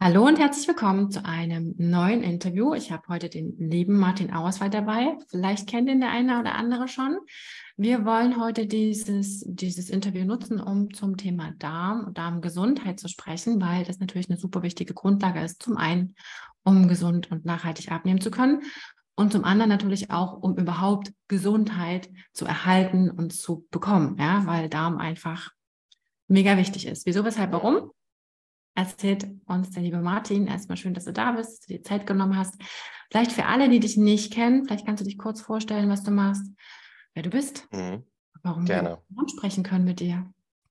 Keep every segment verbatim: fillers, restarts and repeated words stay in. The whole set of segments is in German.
Hallo und herzlich willkommen zu einem neuen Interview. Ich habe heute den lieben Martin Auerswald dabei. Vielleicht kennt ihn der eine oder andere schon. Wir wollen heute dieses, dieses Interview nutzen, um zum Thema Darm und Darmgesundheit zu sprechen, weil das natürlich eine super wichtige Grundlage ist. Zum einen, um gesund und nachhaltig abnehmen zu können und zum anderen natürlich auch, um überhaupt Gesundheit zu erhalten und zu bekommen, ja, weil Darm einfach mega wichtig ist. Wieso, weshalb, warum? Erzählt uns der liebe Martin. Erstmal schön, dass du da bist, dass du dir Zeit genommen hast. Vielleicht für alle, die dich nicht kennen, vielleicht kannst du dich kurz vorstellen, was du machst, wer du bist, Mhm, warum wir über gerne. Darm sprechen können mit dir.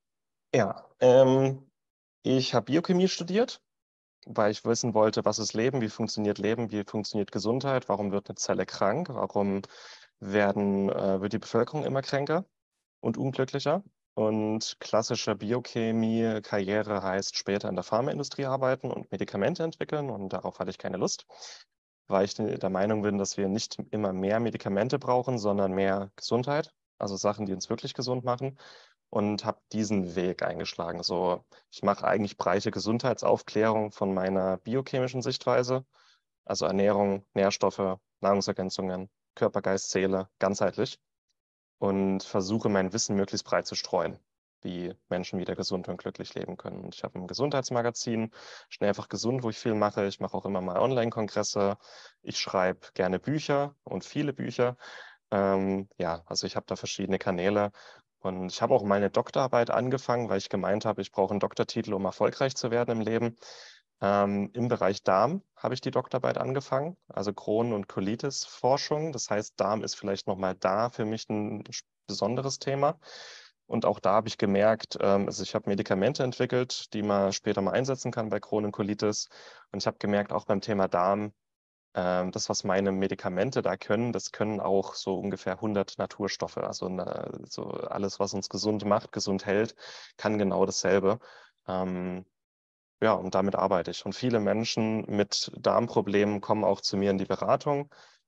Ja, ähm, ich habe Biochemie studiert, weil ich wissen wollte, was ist Leben, wie funktioniert Leben, wie funktioniert Gesundheit, warum wird eine Zelle krank, warum werden, äh, wird die Bevölkerung immer kränker und unglücklicher. Und klassische Biochemie-Karriere heißt später in der Pharmaindustrie arbeiten und Medikamente entwickeln. Und darauf hatte ich keine Lust, weil ich der Meinung bin, dass wir nicht immer mehr Medikamente brauchen, sondern mehr Gesundheit, also Sachen, die uns wirklich gesund machen. Und habe diesen Weg eingeschlagen. So, ich mache eigentlich breite Gesundheitsaufklärung von meiner biochemischen Sichtweise, also Ernährung, Nährstoffe, Nahrungsergänzungen, Körper, Geist, Seele, ganzheitlich und versuche mein Wissen möglichst breit zu streuen, wie Menschen wieder gesund und glücklich leben können. Und ich habe ein Gesundheitsmagazin, Schnell einfach gesund, wo ich viel mache. Ich mache auch immer mal Online-Kongresse. Ich schreibe gerne Bücher und viele Bücher. Ähm, ja, also ich habe da verschiedene Kanäle. Und ich habe auch meine Doktorarbeit angefangen, weil ich gemeint habe, ich brauche einen Doktortitel, um erfolgreich zu werden im Leben. Ähm, im Bereich Darm habe ich die Doktorarbeit angefangen, also Crohn- und Colitis-Forschung. Das heißt, Darm ist vielleicht nochmal da für mich ein besonderes Thema. Und auch da habe ich gemerkt, ähm, also ich habe Medikamente entwickelt, die man später mal einsetzen kann bei Crohn und Colitis. Und ich habe gemerkt, auch beim Thema Darm, ähm, das, was meine Medikamente da können, das können auch so ungefähr hundert Naturstoffe. Also na, so alles, was uns gesund macht, gesund hält, kann genau dasselbe. Ähm, ja, und damit arbeite ich. Und viele Menschen mit Darmproblemen kommen auch zu mir in die Beratung.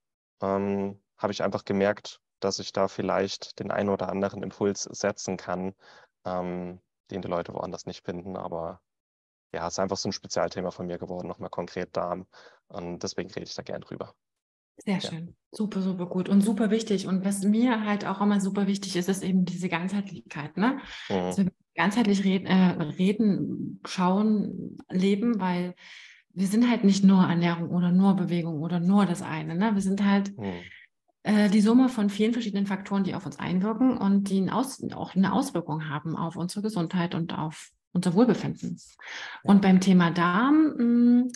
Ähm, habe ich einfach gemerkt, dass ich da vielleicht den einen oder anderen Impuls setzen kann, ähm, den die Leute woanders nicht finden. Aber ja, es ist einfach so ein Spezialthema von mir geworden, nochmal konkret Darm. Und deswegen rede ich da gern drüber. Sehr Ja. schön. Super, super gut und super wichtig. Und was mir halt auch immer super wichtig ist, ist eben diese Ganzheitlichkeit, ne? Mhm. Dass wir ganzheitlich reden, äh, reden, schauen, leben, weil wir sind halt nicht nur Ernährung oder nur Bewegung oder nur das eine, ne? Wir sind halt Mhm. äh, die Summe von vielen verschiedenen Faktoren, die auf uns einwirken und die ein Aus auch eine Auswirkung haben auf unsere Gesundheit und auf unser Wohlbefinden. Und Ja. beim Thema Darm, mh,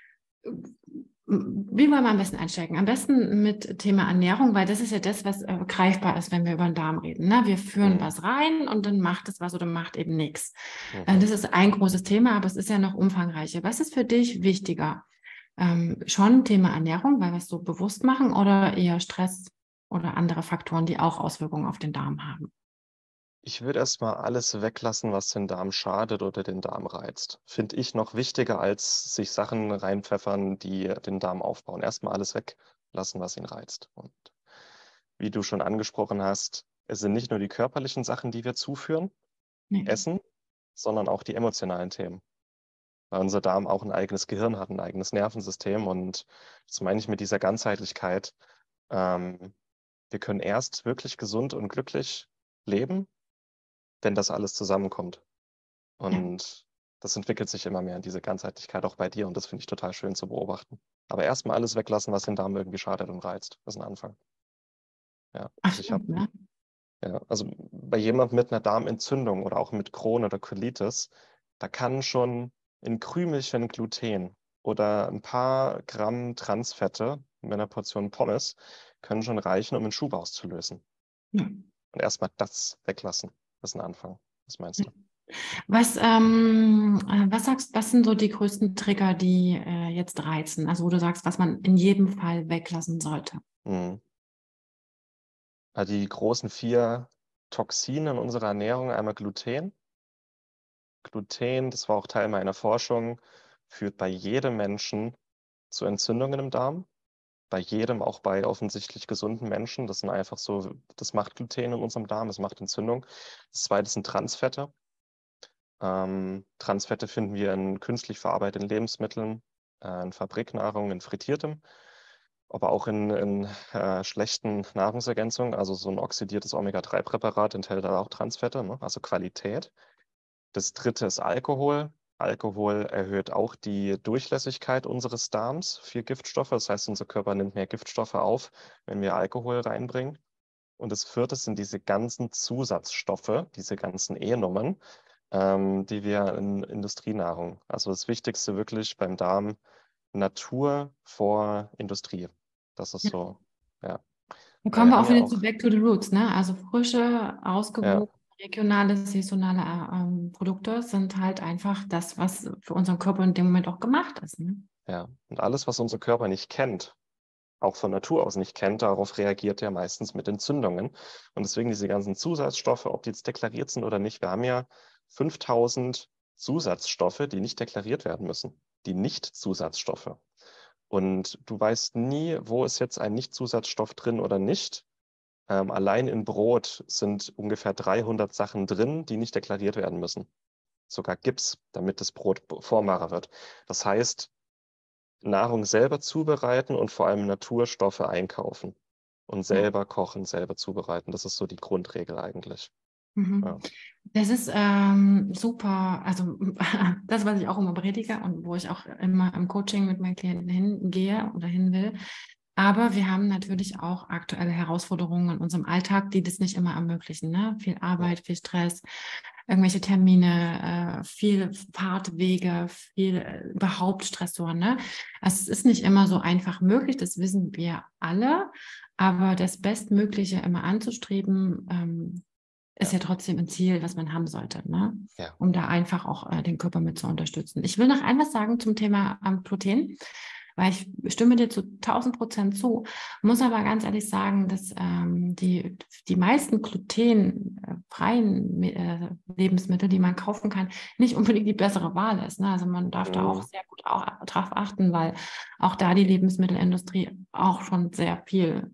wie wollen wir am besten einsteigen? Am besten mit Thema Ernährung, weil das ist ja das, was äh, greifbar ist, wenn wir über den Darm reden. Ne? Wir führen Mhm. was rein und dann macht es was oder macht eben nichts. Äh, Mhm. das ist ein großes Thema, aber es ist ja noch umfangreicher. Was ist für dich wichtiger? Ähm, schon Thema Ernährung, weil wir es so bewusst machen, oder eher Stress oder andere Faktoren, die auch Auswirkungen auf den Darm haben? Ich würde erstmal alles weglassen, was den Darm schadet oder den Darm reizt. Finde ich noch wichtiger, als sich Sachen reinpfeffern, die den Darm aufbauen. Erstmal alles weglassen, was ihn reizt. Und wie du schon angesprochen hast, es sind nicht nur die körperlichen Sachen, die wir zuführen, Nee. essen, sondern auch die emotionalen Themen. Weil unser Darm auch ein eigenes Gehirn hat, ein eigenes Nervensystem. Und das meine ich mit dieser Ganzheitlichkeit. Ähm, wir können erst wirklich gesund und glücklich leben, wenn das alles zusammenkommt. Ja. Und das entwickelt sich immer mehr in diese Ganzheitlichkeit auch bei dir und das finde ich total schön zu beobachten. Aber erstmal alles weglassen, was den Darm irgendwie schadet und reizt. Das ist ein Anfang. Ja, Ach, also ich habe, stimmt, ne? ja, also bei jemandem mit einer Darmentzündung oder auch mit Crohn oder Colitis, da kann schon ein Krümelchen Gluten oder ein paar Gramm Transfette mit einer Portion Pommes können schon reichen, um einen Schub auszulösen. Ja. Und erstmal das weglassen. Das ist ein Anfang. Was meinst du? Was, ähm, äh, was sagst, was sind so die größten Trigger, die äh, jetzt reizen? Also wo du sagst, was man in jedem Fall weglassen sollte. Mhm. Also die großen vier Toxine in unserer Ernährung, einmal Gluten. Gluten, das war auch Teil meiner Forschung, führt bei jedem Menschen zu Entzündungen im Darm. Bei jedem, auch bei offensichtlich gesunden Menschen. Das sind einfach so, das macht Gluten in unserem Darm, es macht Entzündung. Das zweite sind Transfette. Ähm, Transfette finden wir in künstlich verarbeiteten Lebensmitteln, äh, in Fabriknahrung, in frittiertem, aber auch in, in äh, schlechten Nahrungsergänzungen. Also so ein oxidiertes Omega drei Präparat enthält auch Transfette, ne? Also Qualität. Das dritte ist Alkohol. Alkohol erhöht auch die Durchlässigkeit unseres Darms für Giftstoffe. Das heißt, unser Körper nimmt mehr Giftstoffe auf, wenn wir Alkohol reinbringen. Und das vierte sind diese ganzen Zusatzstoffe, diese ganzen E-Nummern, ähm, die wir in Industrienahrung. Also das Wichtigste wirklich beim Darm, Natur vor Industrie. Das ist Ja. so, ja. Da Weil kommen wir wir haben auch ja wieder zu auch, Back to the Roots, ne? Also frische, ja, ausgewogene, regionale, saisonale äh, ähm, Produkte sind halt einfach das, was für unseren Körper in dem Moment auch gemacht ist. Ne? ja. Und alles, was unser Körper nicht kennt, auch von Natur aus nicht kennt, darauf reagiert er meistens mit Entzündungen. Und deswegen diese ganzen Zusatzstoffe, ob die jetzt deklariert sind oder nicht, wir haben ja fünftausend Zusatzstoffe, die nicht deklariert werden müssen. Die Nicht-Zusatzstoffe. Und du weißt nie, wo ist jetzt ein Nicht-Zusatzstoff drin oder nicht. Ähm, allein in Brot sind ungefähr dreihundert Sachen drin, die nicht deklariert werden müssen. Sogar Gips, damit das Brot formbarer wird. Das heißt, Nahrung selber zubereiten und vor allem Naturstoffe einkaufen und Ja. selber kochen, selber zubereiten. Das ist so die Grundregel eigentlich. Mhm. Ja. Das ist ähm, super, also das, was ich auch immer predige und wo ich auch immer im Coaching mit meinen Klienten hingehe oder hin will. Aber wir haben natürlich auch aktuelle Herausforderungen in unserem Alltag, die das nicht immer ermöglichen. Ne? Viel Ja. Arbeit, viel Stress, irgendwelche Termine, äh, viel Fahrtwege, viel äh, überhaupt Stressoren. Ne? Also es ist nicht immer so einfach möglich, das wissen wir alle. Aber das Bestmögliche immer anzustreben, ähm, ist Ja. ja trotzdem ein Ziel, was man haben sollte, ne? Ja. Um da einfach auch äh, den Körper mit zu unterstützen. Ich will noch ein was sagen zum Thema ähm, Gluten, weil ich stimme dir zu tausend Prozent zu, muss aber ganz ehrlich sagen, dass ähm, die, die meisten glutenfreien äh, Lebensmittel, die man kaufen kann, nicht unbedingt die bessere Wahl ist. Ne? Also man darf da auch Mhm. sehr gut auch drauf achten, weil auch da die Lebensmittelindustrie auch schon sehr viel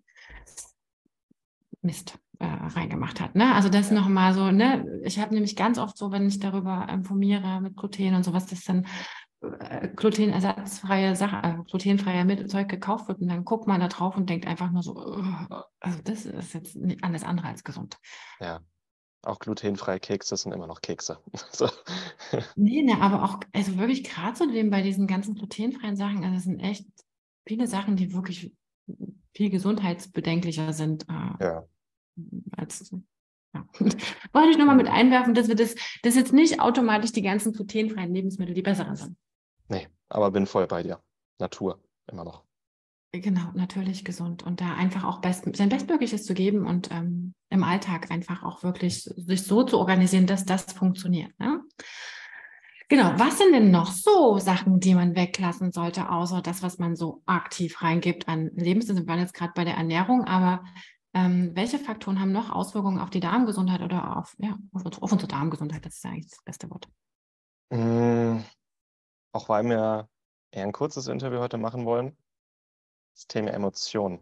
Mist äh, reingemacht hat. Ne? Also das Ja. nochmal so, ne? Ich habe nämlich ganz oft so, wenn ich darüber informiere mit Gluten und sowas, dass dann äh, glutenersatzfreie Sache, äh, glutenfreier Zeug gekauft wird und dann guckt man da drauf und denkt einfach nur so, uh, also das ist jetzt nicht alles andere als gesund. Ja. Auch glutenfreie Kekse sind immer noch Kekse. So. Nee, ne, aber auch, also wirklich gerade so dem bei diesen ganzen glutenfreien Sachen, also es sind echt viele Sachen, die wirklich viel gesundheitsbedenklicher sind äh, Ja. als ja. Wollte ich nochmal mit Mhm. einwerfen, dass wir das, dass jetzt nicht automatisch die ganzen glutenfreien Lebensmittel die besseren sind. Nee, aber bin voll bei dir. Natur, immer noch. Genau, natürlich gesund und da einfach auch best, sein Bestmögliches zu geben und ähm, im Alltag einfach auch wirklich sich so zu organisieren, dass das funktioniert. Ne? Genau, was sind denn noch so Sachen, die man weglassen sollte, außer das, was man so aktiv reingibt an Lebensmitteln? Wir waren jetzt gerade bei der Ernährung, aber ähm, welche Faktoren haben noch Auswirkungen auf die Darmgesundheit oder auf, ja, auf, auf unsere Darmgesundheit? Das ist ja eigentlich das beste Wort. Mhm. Auch weil wir eher ein kurzes Interview heute machen wollen, das Thema Emotionen.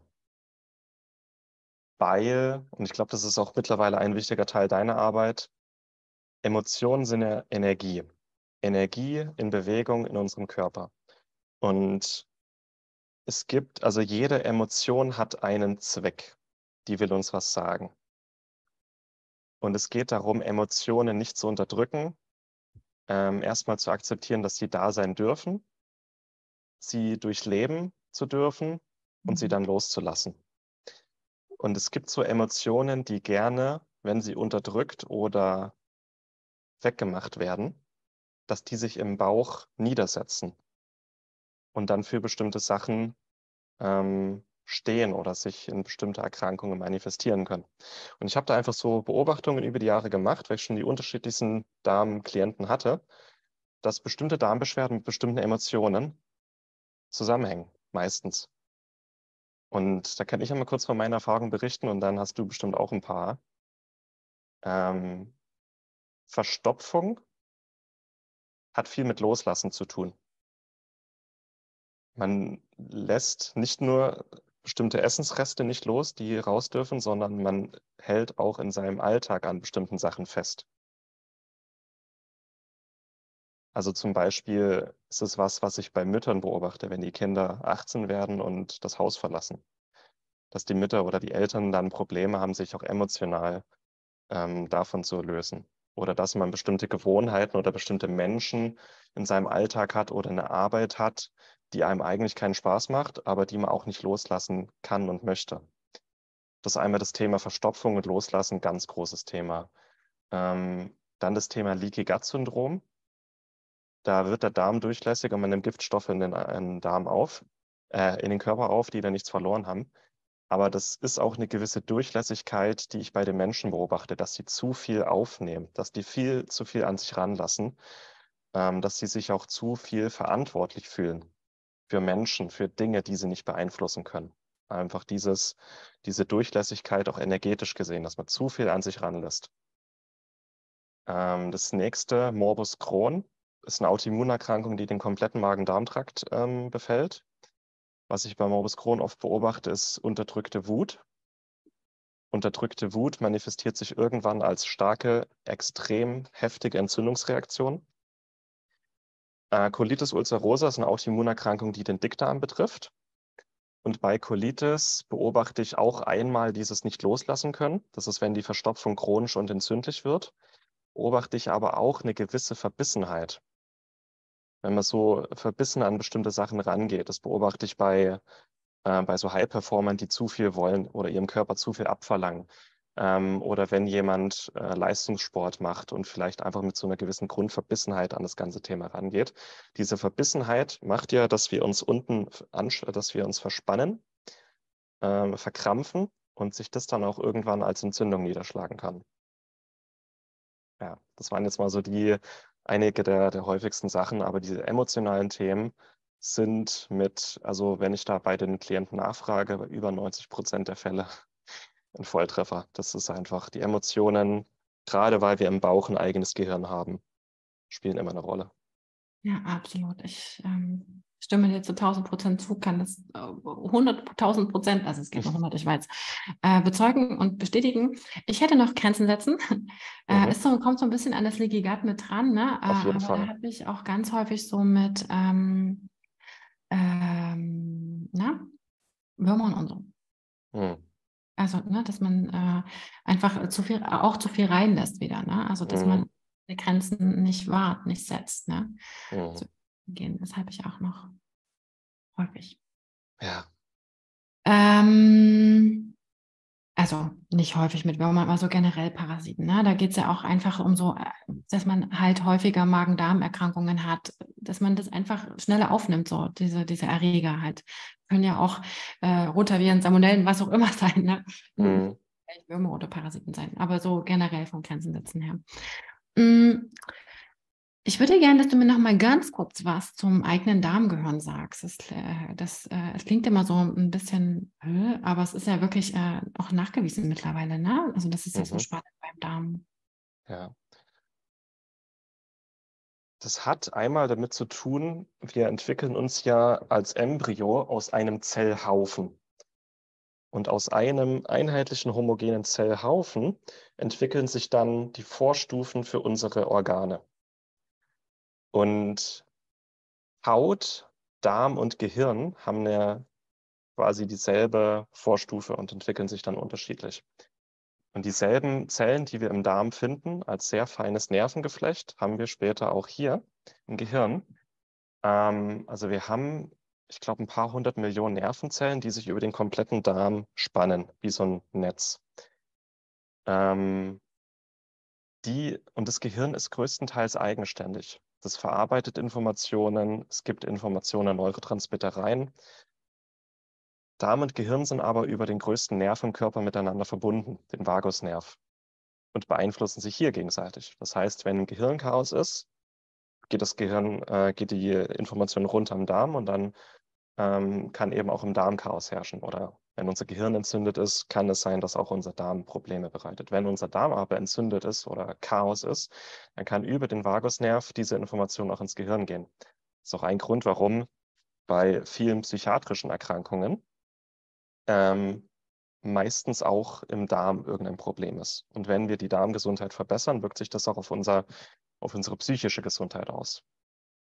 Weil, und ich glaube, das ist auch mittlerweile ein wichtiger Teil deiner Arbeit, Emotionen sind ja Energie. Energie in Bewegung in unserem Körper. Und es gibt, also jede Emotion hat einen Zweck. Die will uns was sagen. Und es geht darum, Emotionen nicht zu unterdrücken, ähm, erstmal zu akzeptieren, dass sie da sein dürfen, sie durchleben zu dürfen und sie Mhm. dann loszulassen. Und es gibt so Emotionen, die gerne, wenn sie unterdrückt oder weggemacht werden, dass die sich im Bauch niedersetzen und dann für bestimmte Sachen ähm, stehen oder sich in bestimmte Erkrankungen manifestieren können. Und ich habe da einfach so Beobachtungen über die Jahre gemacht, weil ich schon die unterschiedlichsten Darmklienten hatte, dass bestimmte Darmbeschwerden mit bestimmten Emotionen zusammenhängen, meistens. Und da kann ich ja mal kurz von meiner Erfahrung berichten und dann hast du bestimmt auch ein paar. Ähm, Verstopfung hat viel mit Loslassen zu tun. Man lässt nicht nur bestimmte Essensreste nicht los, die raus dürfen, sondern man hält auch in seinem Alltag an bestimmten Sachen fest. Also zum Beispiel ist es was, was ich bei Müttern beobachte, wenn die Kinder achtzehn werden und das Haus verlassen, dass die Mütter oder die Eltern dann Probleme haben, sich auch emotional ähm, davon zu lösen. Oder dass man bestimmte Gewohnheiten oder bestimmte Menschen in seinem Alltag hat oder eine Arbeit hat, die einem eigentlich keinen Spaß macht, aber die man auch nicht loslassen kann und möchte. Das ist einmal das Thema Verstopfung und Loslassen, ganz großes Thema. Ähm, dann das Thema Leaky Gut Syndrom. Da wird der Darm durchlässig und man nimmt Giftstoffe in den, in den Darm auf, äh, in den Körper auf, die da nichts verloren haben. Aber das ist auch eine gewisse Durchlässigkeit, die ich bei den Menschen beobachte, dass sie zu viel aufnehmen, dass die viel zu viel an sich ranlassen, ähm, dass sie sich auch zu viel verantwortlich fühlen für Menschen, für Dinge, die sie nicht beeinflussen können. Einfach dieses, diese Durchlässigkeit auch energetisch gesehen, dass man zu viel an sich ranlässt. Ähm, das nächste, Morbus Crohn, ist eine Autoimmunerkrankung, die den kompletten Magen-Darm-Trakt ähm, befällt. Was ich bei Morbus Crohn oft beobachte, ist unterdrückte Wut. Unterdrückte Wut manifestiert sich irgendwann als starke, extrem heftige Entzündungsreaktion. Äh, Colitis ulcerosa ist eine Autoimmunerkrankung, die den Dickdarm betrifft. Und bei Colitis beobachte ich auch einmal dieses nicht loslassen können. Das ist, wenn die Verstopfung chronisch und entzündlich wird. Beobachte ich aber auch eine gewisse Verbissenheit. Wenn man so verbissen an bestimmte Sachen rangeht, das beobachte ich bei, äh, bei so High-Performern, die zu viel wollen oder ihrem Körper zu viel abverlangen. Ähm, oder wenn jemand äh, Leistungssport macht und vielleicht einfach mit so einer gewissen Grundverbissenheit an das ganze Thema rangeht. Diese Verbissenheit macht ja, dass wir uns unten, ansch- dass wir uns verspannen, äh, verkrampfen und sich das dann auch irgendwann als Entzündung niederschlagen kann. Ja, das waren jetzt mal so die einige der, der häufigsten Sachen, aber diese emotionalen Themen sind mit, also wenn ich da bei den Klienten nachfrage, bei über neunzig Prozent der Fälle ein Volltreffer. Das ist einfach die Emotionen, gerade weil wir im Bauch ein eigenes Gehirn haben, spielen immer eine Rolle. Ja, absolut. Ich ähm, stimme dir zu tausend Prozent zu, kann das äh, hunderttausend Prozent, also es geht nur hundert, ich weiß, äh, bezeugen und bestätigen. Ich hätte noch Grenzen setzen. Äh, Mhm, ist so, kommt so ein bisschen an das Leaky Gut mit dran, ne? Äh, auf jeden aber da Fall. habe ich auch ganz häufig so mit ähm, ähm, na, Würmern und so. Mhm. Also, ne, dass man äh, einfach zu viel, auch zu viel reinlässt wieder, ne? Also, dass Mhm. man die Grenzen nicht wahrt, nicht setzt, ne? Mhm. Zu gehen. Das habe ich auch noch häufig. Ja. Ähm, also nicht häufig mit Würmern, aber so generell Parasiten. Ne? Da geht es ja auch einfach um so, äh, dass man halt häufiger Magen-Darm-Erkrankungen hat, dass man das einfach schneller aufnimmt, so diese, diese Erreger halt. Können ja auch äh, Rotaviren, Salmonellen, was auch immer sein, ne? Mhm. Vielleicht Würmer oder Parasiten sein, aber so generell vom Grenzen setzen her. Mm, Ich würde gerne, dass du mir noch mal ganz kurz was zum eigenen Darmgehirn sagst. Das, äh, das, äh, es klingt immer so ein bisschen, äh, aber es ist ja wirklich äh, auch nachgewiesen mittlerweile, ne? Also das ist ja so Mhm. spannend beim Darm. Ja. Das hat einmal damit zu tun, wir entwickeln uns ja als Embryo aus einem Zellhaufen. Und aus einem einheitlichen homogenen Zellhaufen entwickeln sich dann die Vorstufen für unsere Organe. Und Haut, Darm und Gehirn haben ja quasi dieselbe Vorstufe und entwickeln sich dann unterschiedlich. Und dieselben Zellen, die wir im Darm finden, als sehr feines Nervengeflecht, haben wir später auch hier im Gehirn. Ähm, also wir haben, ich glaube, ein paar hundert Millionen Nervenzellen, die sich über den kompletten Darm spannen, wie so ein Netz. Ähm, die, und das Gehirn ist größtenteils eigenständig. Das verarbeitet Informationen, es gibt Informationen an Neurotransmitter rein. Darm und Gehirn sind aber über den größten Nerv im Körper miteinander verbunden, den Vagusnerv, und beeinflussen sich hier gegenseitig. Das heißt, wenn ein Gehirnchaos ist, geht das Gehirn, äh, geht die Information runter im Darm und dann ähm, kann eben auch im Darm Chaos herrschen. Oder wenn unser Gehirn entzündet ist, kann es sein, dass auch unser Darm Probleme bereitet. Wenn unser Darm aber entzündet ist oder Chaos ist, dann kann über den Vagusnerv diese Information auch ins Gehirn gehen. Das ist auch ein Grund, warum bei vielen psychiatrischen Erkrankungen ähm, meistens auch im Darm irgendein Problem ist. Und wenn wir die Darmgesundheit verbessern, wirkt sich das auch auf unser, auf unsere psychische Gesundheit aus.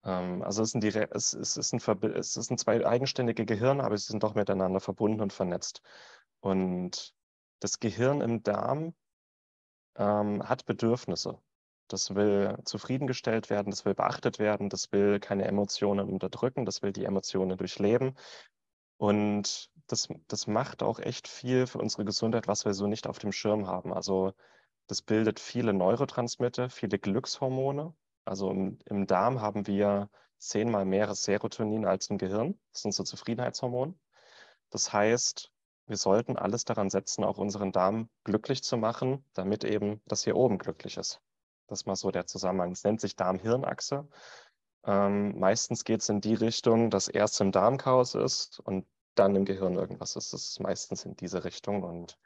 Ähm, also es sind, die, es, es, ist ein, Verbi- es sind zwei eigenständige Gehirne, aber sie sind doch miteinander verbunden und vernetzt. Und das Gehirn im Darm ähm, hat Bedürfnisse. Das will zufriedengestellt werden, das will beachtet werden, das will keine Emotionen unterdrücken, das will die Emotionen durchleben. Und das, das macht auch echt viel für unsere Gesundheit, was wir so nicht auf dem Schirm haben. Also das bildet viele Neurotransmitter, viele Glückshormone. Also im, im Darm haben wir zehnmal mehr Serotonin als im Gehirn. Das sind so Zufriedenheitshormone. Das heißt, wir sollten alles daran setzen, auch unseren Darm glücklich zu machen, damit eben das hier oben glücklich ist. Das ist mal so der Zusammenhang. Es nennt sich Darm-Hirn-Achse. Ähm, meistens geht es in die Richtung, dass erst im Darm Chaos ist und dann im Gehirn irgendwas ist. Das ist meistens in diese Richtung. Und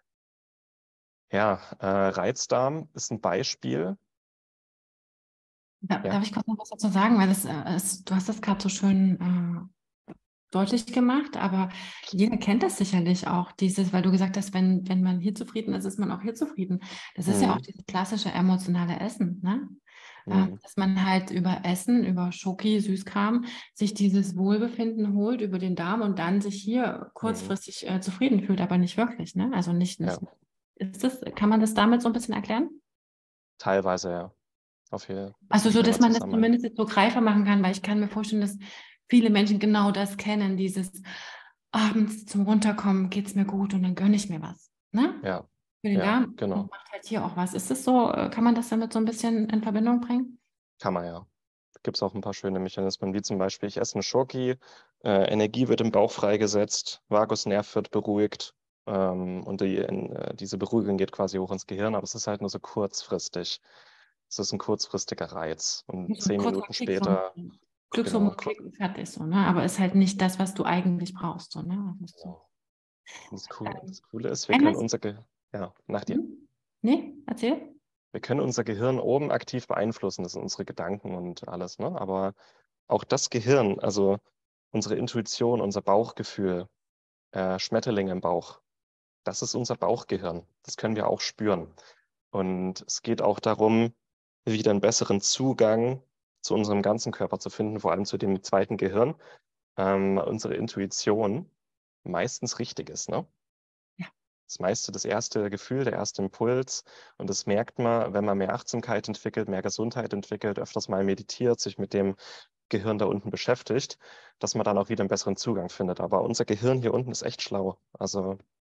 ja, äh, Reizdarm ist ein Beispiel. Da, Ja. darf ich kurz noch was dazu sagen? Weil das, äh, es, du hast das gerade so schön äh, deutlich gemacht, aber jeder kennt das sicherlich auch, dieses, weil du gesagt hast, wenn, wenn man hier zufrieden ist, ist man auch hier zufrieden. Das ist ja auch Mhm. dieses klassische emotionale Essen, ne? Ähm, Mhm. dass man halt über Essen, über Schoki, Süßkram, sich dieses Wohlbefinden holt über den Darm und dann sich hier Mhm. kurzfristig äh, zufrieden fühlt, aber nicht wirklich, ne? Also nicht, Ja, nicht, ist das, kann man das damit so ein bisschen erklären? teilweise ja. Auf jeden Fall ist Also ein so, dass schöner man das Zusammenhang. zumindest jetzt so greifbar machen kann, weil ich kann mir vorstellen, dass viele Menschen genau das kennen, dieses abends zum Runterkommen geht es mir gut und dann gönne ich mir was. Ne? Ja, Für den ja, Darm und genau. macht halt hier auch was. Ist das so, äh, kann man das damit so ein bisschen in Verbindung bringen? Kann man ja. Gibt es auch ein paar schöne Mechanismen, wie zum Beispiel, ich esse eine Schoki, äh, Energie wird im Bauch freigesetzt, Vagusnerv wird beruhigt ähm, und die, in, äh, diese Beruhigung geht quasi hoch ins Gehirn, aber es ist halt nur so kurzfristig. Es ist ein kurzfristiger Reiz und So ein zehn kurzer Minuten Kick, so später, ein genau, kur Glückshormon-Kick und fertig so, ne? Aber ist halt nicht das, was du eigentlich brauchst, so, ne? Das ist so. genau. Und das Coole, Ähm, das Coole ist, wir können Eines, unser Ge ja, nach dir. hm? Nee, erzähl. Wir können unser Gehirn oben aktiv beeinflussen, das sind unsere Gedanken und alles, ne? Aber auch das Gehirn, also unsere Intuition, unser Bauchgefühl, äh, Schmetterlinge im Bauch, das ist unser Bauchgehirn. Das können wir auch spüren. Und es geht auch darum, wieder einen besseren Zugang zu unserem ganzen Körper zu finden, vor allem zu dem zweiten Gehirn, ähm, unsere Intuition meistens richtig ist, ne? Ja. Das meiste, das erste Gefühl, der erste Impuls. Und das merkt man, wenn man mehr Achtsamkeit entwickelt, mehr Gesundheit entwickelt, öfters mal meditiert, sich mit dem Gehirn da unten beschäftigt, dass man dann auch wieder einen besseren Zugang findet. Aber unser Gehirn hier unten ist echt schlau. Also,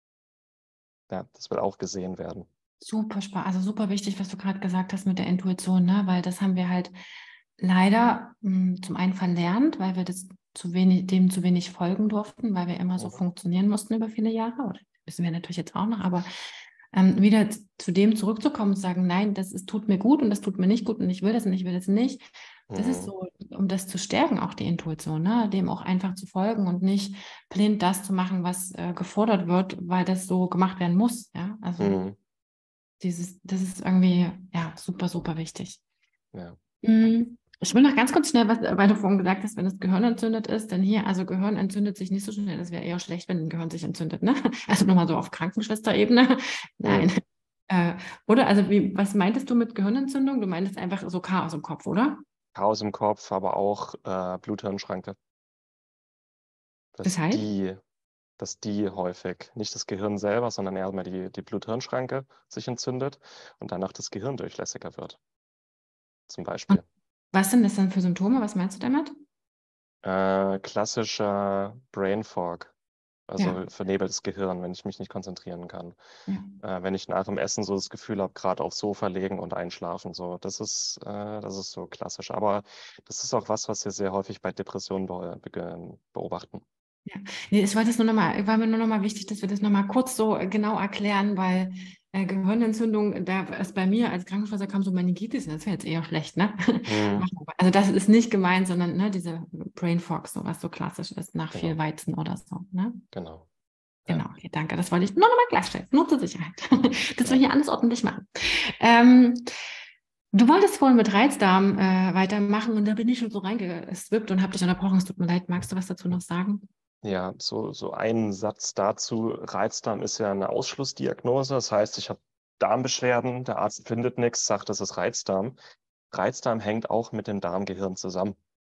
ja, das will auch gesehen werden. Super spannend, also super wichtig, was du gerade gesagt hast mit der Intuition, ne? Weil das haben wir halt leider mh, zum einen verlernt, weil wir das zu wenig, dem zu wenig folgen durften, weil wir immer so Mhm. funktionieren mussten über viele Jahre. Oder müssen wir natürlich jetzt auch noch, aber ähm, wieder zu dem zurückzukommen und zu sagen, nein, das ist, tut mir gut und das tut mir nicht gut und ich will das und ich will das nicht. Das ist Mhm. so, um das zu stärken, auch die Intuition, ne? Dem auch einfach zu folgen und nicht blind das zu machen, was äh, gefordert wird, weil das so gemacht werden muss. Ja, also Mhm. dieses, das ist irgendwie, ja, super, super wichtig. Ja. Mm, Ich will noch ganz kurz schnell, was, weil du vorhin gesagt hast, wenn das Gehirn entzündet ist, denn hier, also Gehirn entzündet sich nicht so schnell, das wäre eher schlecht, wenn ein Gehirn sich entzündet, ne? Also nochmal so auf Krankenschwesterebene. Nein. Mhm. Äh, oder, also wie, was meintest du mit Gehirnentzündung? Du meintest einfach so Chaos im Kopf, oder? Chaos im Kopf, aber auch äh, Blut-Hirn-Schranke. Dass Weshalb? die, dass die häufig, nicht das Gehirn selber, sondern eher mal die, die Blut-Hirn-Schranke sich entzündet und danach das Gehirn durchlässiger wird, zum Und Beispiel. was sind das dann für Symptome? Was meinst du damit? Äh, klassischer Brain Fog, Ja, also vernebeltes Gehirn, wenn ich mich nicht konzentrieren kann. ja. Äh, wenn ich nach dem Essen so das Gefühl habe, gerade aufs Sofa legen und einschlafen, so, das ist, äh, das ist so klassisch. Aber das ist auch was, was wir sehr häufig bei Depressionen be be beobachten. Ja, nee, ich wollte es nur noch mal, war mir nur noch mal wichtig, dass wir das noch mal kurz so äh, genau erklären, weil äh, Gehirnentzündung, da ist bei mir als Krankenschwester kam so Meningitis, das wäre jetzt eher schlecht, ne? Mhm. Also das ist nicht gemeint, sondern ne, diese Brain Fog, so was so klassisch ist nach viel Genau, Weizen oder so, ne? genau. Ja, Genau, okay, danke. Das wollte ich nur noch mal klarstellen, nur zur Sicherheit, dass wir ja. hier alles ordentlich machen. Ähm, Du wolltest vorhin mit Reizdarm äh, weitermachen und da bin ich schon so reingeswippt und habe dich unterbrochen. Es tut mir leid. Magst du was dazu noch sagen? Ja, so, so ein Satz dazu. Reizdarm ist ja eine Ausschlussdiagnose. Das heißt, ich habe Darmbeschwerden, der Arzt findet nichts, sagt, das ist Reizdarm. Reizdarm hängt auch mit dem Darmgehirn zusammen.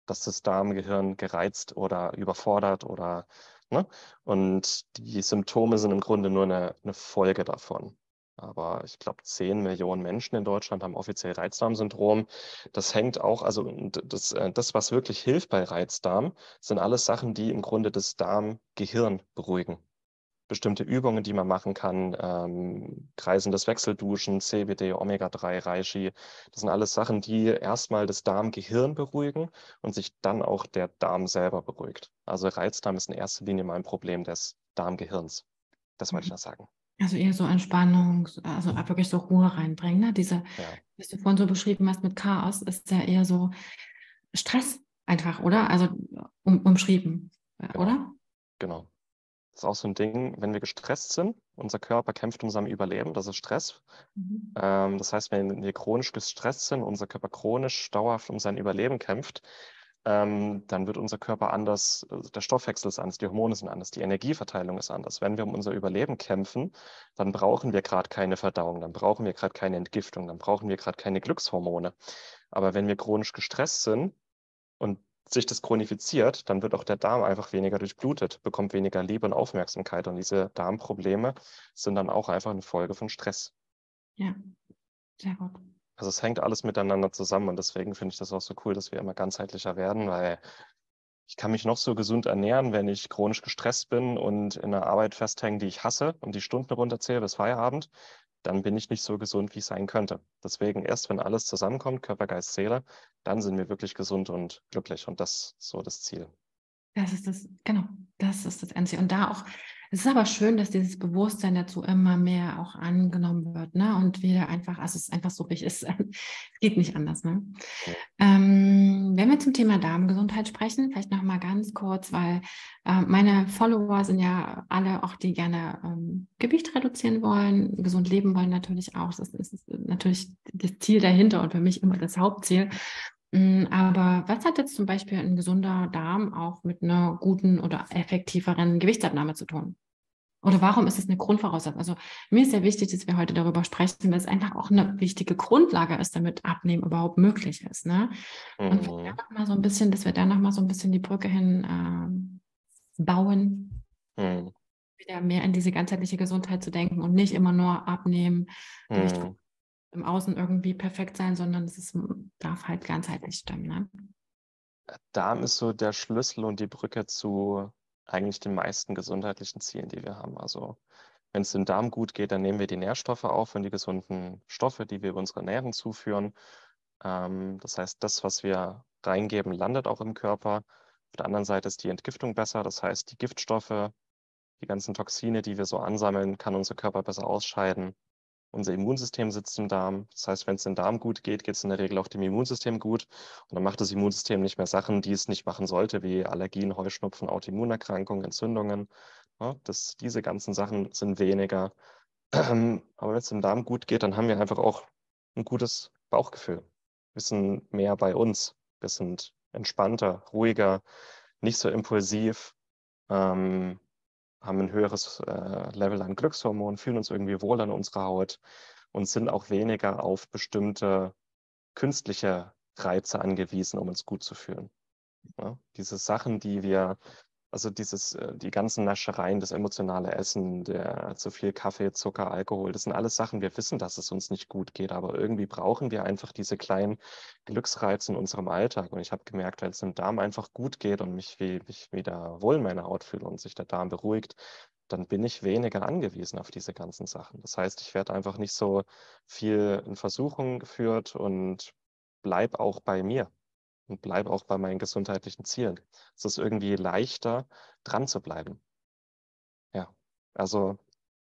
dass das Darmgehirn gereizt oder überfordert oder, ne? Und die Symptome sind im Grunde nur eine, eine Folge davon. Aber ich glaube, zehn Millionen Menschen in Deutschland haben offiziell Reizdarmsyndrom. Das hängt auch, also das, äh, das, was wirklich hilft bei Reizdarm, sind alles Sachen, die im Grunde das Darmgehirn beruhigen. Bestimmte Übungen, die man machen kann, ähm, kreisendes Wechselduschen, C B D, Omega drei, Reishi. Das sind alles Sachen, die erstmal das Darmgehirn beruhigen und sich dann auch der Darm selber beruhigt. Also Reizdarm ist in erster Linie mal ein Problem des Darmgehirns. Das wollte ich noch sagen. Also eher so Entspannung, also wirklich so Ruhe reinbringen. Ne? Diese, Ja, was du vorhin so beschrieben hast mit Chaos, ist ja eher so Stress einfach, oder? Also um, umschrieben, genau, oder? genau. Das ist auch so ein Ding, wenn wir gestresst sind, unser Körper kämpft um sein Überleben, das ist Stress. Mhm. Ähm, das heißt, wenn wir chronisch gestresst sind, unser Körper chronisch dauerhaft um sein Überleben kämpft, ähm, dann wird unser Körper anders, äh, der Stoffwechsel ist anders, die Hormone sind anders, die Energieverteilung ist anders. Wenn wir um unser Überleben kämpfen, dann brauchen wir gerade keine Verdauung, dann brauchen wir gerade keine Entgiftung, dann brauchen wir gerade keine Glückshormone. Aber wenn wir chronisch gestresst sind und sich das chronifiziert, dann wird auch der Darm einfach weniger durchblutet, bekommt weniger Liebe und Aufmerksamkeit. Und diese Darmprobleme sind dann auch einfach eine Folge von Stress. Ja, sehr gut. Also es hängt alles miteinander zusammen und deswegen finde ich das auch so cool, dass wir immer ganzheitlicher werden, weil ich kann mich noch so gesund ernähren, wenn ich chronisch gestresst bin und in einer Arbeit festhänge, die ich hasse und die Stunden runterzähle bis Feierabend, dann bin ich nicht so gesund, wie ich sein könnte. Deswegen erst, wenn alles zusammenkommt, Körper, Geist, Seele, dann sind wir wirklich gesund und glücklich und das ist so das Ziel. Das ist das, genau, das ist das Endziel. Und da auch, es ist aber schön, dass dieses Bewusstsein dazu immer mehr auch angenommen wird, ne? Und wieder einfach, also es ist einfach so wichtig, es, es geht nicht anders, ne? Ähm, wenn wir zum Thema Darmgesundheit sprechen, vielleicht noch mal ganz kurz, weil äh, meine Follower sind ja alle auch, die gerne ähm, Gewicht reduzieren wollen, gesund leben wollen natürlich auch. Das ist, ist natürlich das Ziel dahinter und für mich immer das Hauptziel. Mm, Aber was hat jetzt zum Beispiel ein gesunder Darm auch mit einer guten oder effektiveren Gewichtsabnahme zu tun? Oder warum ist es eine Grundvoraussetzung? Also mir ist sehr wichtig, dass wir heute darüber sprechen, weil es einfach auch eine wichtige Grundlage ist, damit Abnehmen überhaupt möglich ist. Ne? Und vielleicht Mhm. einfach mal so ein bisschen, dass wir da noch mal so ein bisschen die Brücke hin ähm, bauen, Mhm. wieder mehr in diese ganzheitliche Gesundheit zu denken und nicht immer nur abnehmen, Gewicht Mhm. im Außen irgendwie perfekt sein, sondern es ist, darf halt ganzheitlich stimmen. Ne? Darm ist so der Schlüssel und die Brücke zu eigentlich den meisten gesundheitlichen Zielen, die wir haben. Also wenn es dem Darm gut geht, dann nehmen wir die Nährstoffe auf und die gesunden Stoffe, die wir über unsere Ernährung zuführen. Ähm, das heißt, das, was wir reingeben, landet auch im Körper. Auf der anderen Seite ist die Entgiftung besser. Das heißt, die Giftstoffe, die ganzen Toxine, die wir so ansammeln, kann unser Körper besser ausscheiden. Unser Immunsystem sitzt im Darm. Das heißt, wenn es dem Darm gut geht, geht es in der Regel auch dem Immunsystem gut. Und dann macht das Immunsystem nicht mehr Sachen, die es nicht machen sollte, wie Allergien, Heuschnupfen, Autoimmunerkrankungen, Entzündungen. Ja, das, diese ganzen Sachen sind weniger. Aber wenn es dem Darm gut geht, dann haben wir einfach auch ein gutes Bauchgefühl. Wir sind mehr bei uns. Wir sind entspannter, ruhiger, nicht so impulsiv. Ähm, haben ein höheres äh, Level an Glückshormonen, fühlen uns irgendwie wohl an unserer Haut und sind auch weniger auf bestimmte künstliche Reize angewiesen, um uns gut zu fühlen. Ja? Diese Sachen, die wir, also dieses, äh, die ganzen Naschereien, das emotionale Essen, der zu viel Kaffee, Zucker, Alkohol, das sind alles Sachen, wir wissen, dass es uns nicht gut geht, aber irgendwie brauchen wir einfach diese kleinen Glücksreize in unserem Alltag. Und ich habe gemerkt, wenn es dem Darm einfach gut geht und mich, wie, mich wieder wohl in meiner Haut fühle und sich der Darm beruhigt, dann bin ich weniger angewiesen auf diese ganzen Sachen. Das heißt, ich werde einfach nicht so viel in Versuchung geführt und bleib auch bei mir und bleibe auch bei meinen gesundheitlichen Zielen. Es ist irgendwie leichter, dran zu bleiben. Ja, also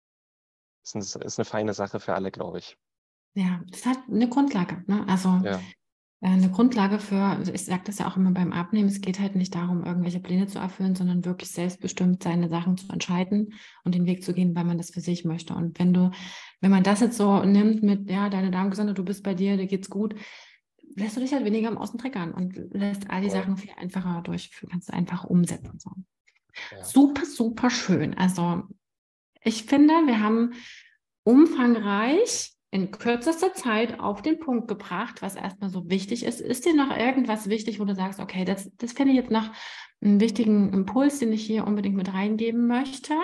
ist eine, ist eine feine Sache für alle, glaube ich. Ja, das hat eine Grundlage. Ne? Also Ja, äh, eine Grundlage für, also ich sage das ja auch immer beim Abnehmen, es geht halt nicht darum, irgendwelche Pläne zu erfüllen, sondern wirklich selbstbestimmt seine Sachen zu entscheiden und den Weg zu gehen, weil man das für sich möchte. Und wenn du, wenn man das jetzt so nimmt mit, ja, deine Darmgesundheit, du bist bei dir, dir geht's gut, lässt du dich halt weniger am Außen triggern und lässt all die voll. Sachen viel einfacher durchführen, kannst du einfach umsetzen. So. Ja. Super, super schön. Also ich finde, wir haben umfangreich in kürzester Zeit auf den Punkt gebracht, was erstmal so wichtig ist. Ist dir noch irgendwas wichtig, wo du sagst, okay, das, das finde ich jetzt noch einen wichtigen Impuls, den ich hier unbedingt mit reingeben möchte?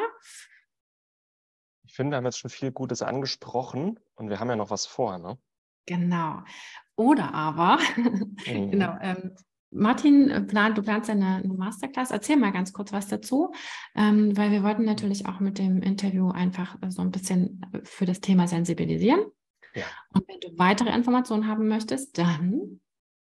Ich finde, wir haben jetzt schon viel Gutes angesprochen und wir haben ja noch was vor, ne? Genau. Oder aber, Mhm. genau, ähm, Martin, plant, du planst eine, eine Masterclass. Erzähl mal ganz kurz was dazu, ähm, weil wir wollten natürlich auch mit dem Interview einfach so ein bisschen für das Thema sensibilisieren. Ja. Und wenn du weitere Informationen haben möchtest, dann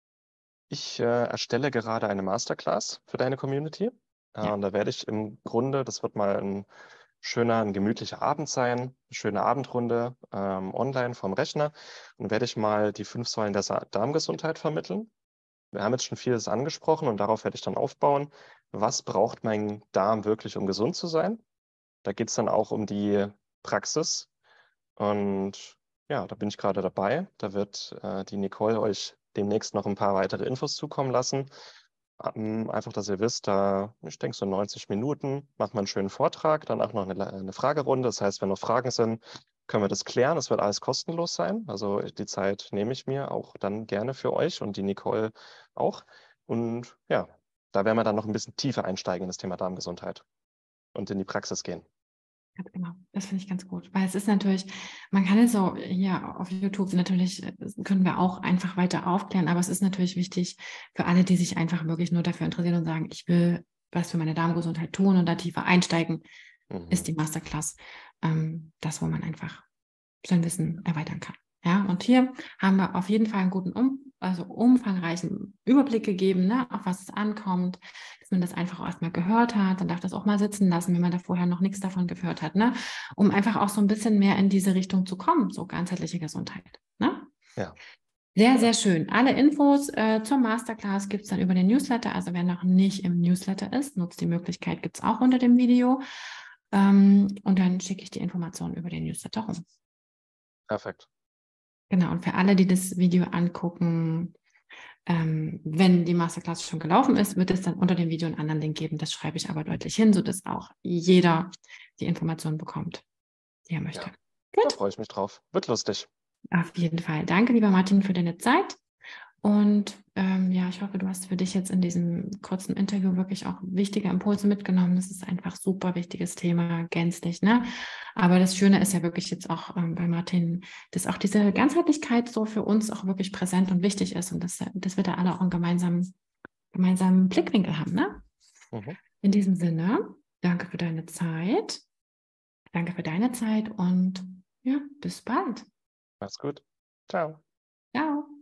Ich äh, erstelle gerade eine Masterclass für deine Community. Äh, ja. und da werde ich im Grunde, das wird mal ein schöner, ein gemütlicher Abend sein, eine schöne Abendrunde ähm, online vom Rechner. Und werde ich mal die fünf Säulen der Sa Darmgesundheit vermitteln. Wir haben jetzt schon vieles angesprochen und darauf werde ich dann aufbauen. Was braucht mein Darm wirklich, um gesund zu sein? Da geht es dann auch um die Praxis. Und ja, da bin ich gerade dabei. Da wird äh, die Nicole euch demnächst noch ein paar weitere Infos zukommen lassen. Ähm, einfach, dass ihr wisst, da, ich denke, so neunzig Minuten macht man einen schönen Vortrag, danach noch eine, eine Fragerunde. Das heißt, wenn noch Fragen sind, können wir das klären. Es wird alles kostenlos sein. Also die Zeit nehme ich mir auch dann gerne für euch und die Nicole auch. Und ja, da werden wir dann noch ein bisschen tiefer einsteigen in das Thema Darmgesundheit und in die Praxis gehen. Ganz genau, das finde ich ganz gut, weil es ist natürlich, man kann es so hier auf YouTube natürlich, äh, können wir auch einfach weiter aufklären, aber es ist natürlich wichtig für alle, die sich einfach wirklich nur dafür interessieren und sagen, ich will was für meine Darmgesundheit tun und da tiefer einsteigen, Mhm. ist die Masterclass ähm, das, wo man einfach sein Wissen erweitern kann. Ja, und hier haben wir auf jeden Fall einen guten, um, also umfangreichen Überblick gegeben, ne, auf was es ankommt, dass man das einfach auch erstmal gehört hat, dann darf das auch mal sitzen lassen, wenn man da vorher noch nichts davon gehört hat, ne, um einfach auch so ein bisschen mehr in diese Richtung zu kommen, so ganzheitliche Gesundheit. Ne? Ja. Sehr, sehr schön. Alle Infos äh, zur Masterclass gibt es dann über den Newsletter. Also wer noch nicht im Newsletter ist, nutzt die Möglichkeit, gibt es auch unter dem Video. Ähm, und dann schicke ich die Informationen über den Newsletter rum. Perfekt. Genau, und für alle, die das Video angucken, ähm, wenn die Masterclass schon gelaufen ist, wird es dann unter dem Video einen anderen Link geben. Das schreibe ich aber deutlich hin, sodass auch jeder die Informationen bekommt, die er möchte. Ja, da Gut, freue ich mich drauf. Wird lustig. auf jeden Fall. Danke, lieber Martin, für deine Zeit. Und ähm, ja, ich hoffe, du hast für dich jetzt in diesem kurzen Interview wirklich auch wichtige Impulse mitgenommen. Das ist einfach super wichtiges Thema, gänzlich, ne? Aber das Schöne ist ja wirklich jetzt auch ähm, bei Martin, dass auch diese Ganzheitlichkeit so für uns auch wirklich präsent und wichtig ist und dass, dass wir da alle auch einen gemeinsamen, gemeinsamen Blickwinkel haben, ne? Mhm. In diesem Sinne, danke für deine Zeit. Danke für deine Zeit und ja, bis bald. Mach's gut. Ciao. Ciao.